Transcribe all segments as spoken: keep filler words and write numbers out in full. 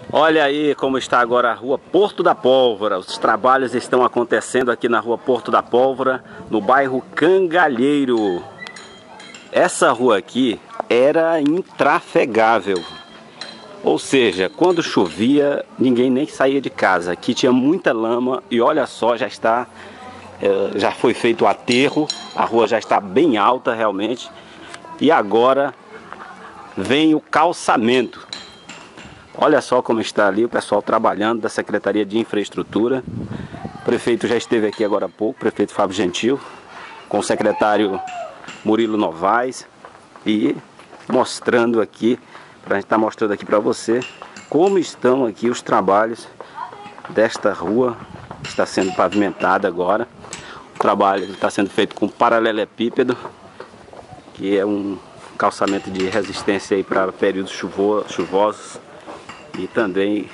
Olha aí como está agora a rua Porto da Pólvora. Os trabalhos estão acontecendo aqui na rua Porto da Pólvora, no bairro Cangalheiro. Essa rua aqui era intrafegável. Ou seja, quando chovia, ninguém nem saía de casa. Aqui tinha muita lama e olha só, já está, já foi feito o aterro. A rua já está bem alta realmente. E agora vem o calçamento. Olha só como está ali o pessoal trabalhando da Secretaria de Infraestrutura. O prefeito já esteve aqui agora há pouco, o prefeito Fábio Gentil, com o secretário Murilo Novaes, e mostrando aqui, para a gente estar mostrando aqui para você, como estão aqui os trabalhos desta rua que está sendo pavimentada agora. O trabalho está sendo feito com paralelepípedo, que é um calçamento de resistência aí para períodos chuvo chuvosos. E também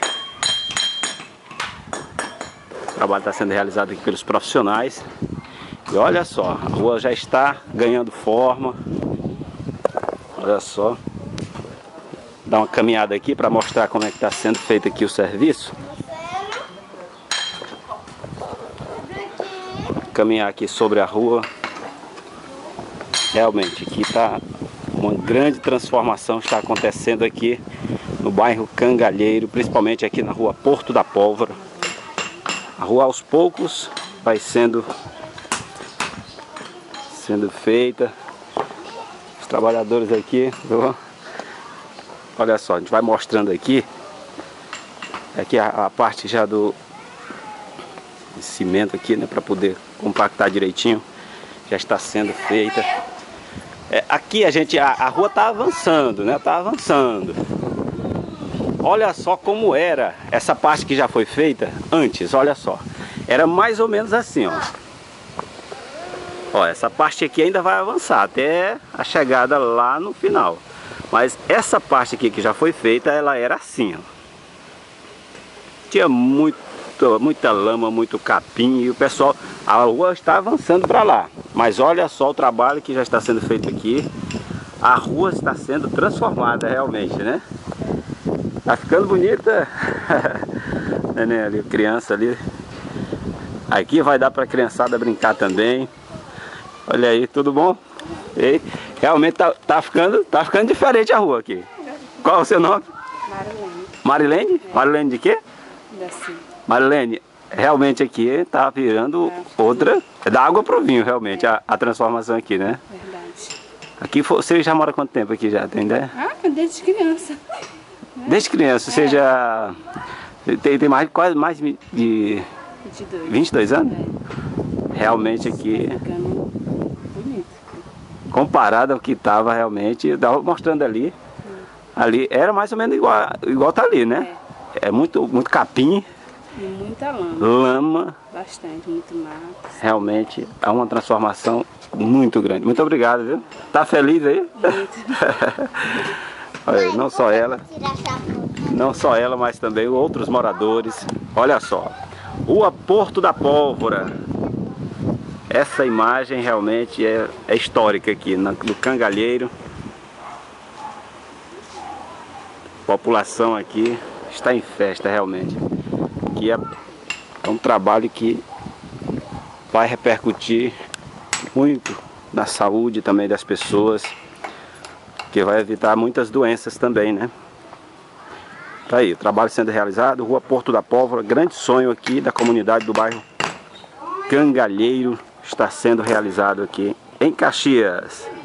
o trabalho está sendo realizado aqui pelos profissionais. E olha só, a rua já está ganhando forma. Olha só. Dá uma caminhada aqui para mostrar como é que está sendo feito aqui o serviço. Caminhar aqui sobre a rua. Realmente aqui está uma grande transformação está acontecendo aqui no bairro Cangalheiro, principalmente aqui na rua Porto da Pólvora. A rua aos poucos vai sendo sendo feita. Os trabalhadores aqui, olha só, a gente vai mostrando aqui. Aqui a, a parte já do cimento aqui, né, para poder compactar direitinho, já está sendo feita. É, aqui a gente, a, a rua está avançando, né? Está avançando. Olha só como era essa parte que já foi feita antes, olha só. Era mais ou menos assim, ó. Ó, essa parte aqui ainda vai avançar até a chegada lá no final. Mas essa parte aqui que já foi feita, ela era assim, ó. Tinha muito, muita lama, muito capim e o pessoal, a rua está avançando para lá. Mas olha só o trabalho que já está sendo feito aqui. A rua está sendo transformada realmente, né? Tá ficando bonita. Neném ali, criança ali. Aqui vai dar para a criançada brincar também. Olha aí, tudo bom? E realmente tá, tá, ficando, tá ficando diferente a rua aqui. Qual é o seu nome? Marilene. Marilene? É. Marilene de quê? Da Sim. Marilene, realmente aqui tá virando é, outra. É da água pro vinho, realmente, é. a, a transformação aqui, né? Verdade. Aqui, você já mora quanto tempo aqui já? Tem ideia? Ah, desde criança. Desde criança, você é. já tem, tem mais, quase mais de vinte e dois. vinte e dois anos? É. Realmente aqui, ficando bonito. Comparado ao que estava realmente, eu tava mostrando ali, hum. ali era mais ou menos igual, igual tá ali, né? É, é muito, muito capim. E muita lama. Lama. Bastante, muito mato. Realmente é uma transformação muito grande. Muito obrigado, viu? Tá feliz aí? Muito. Olha, não só ela, não só ela, mas também outros moradores. Olha só, Rua Porto da Pólvora. Essa imagem realmente é, é histórica aqui no Cangalheiro. A população aqui está em festa realmente. Que é, é um trabalho que vai repercutir muito na saúde também das pessoas. Que vai evitar muitas doenças também, né? Tá aí, o trabalho sendo realizado, Rua Porto da Pólvora, grande sonho aqui da comunidade do bairro Cangalheiro está sendo realizado aqui em Caxias.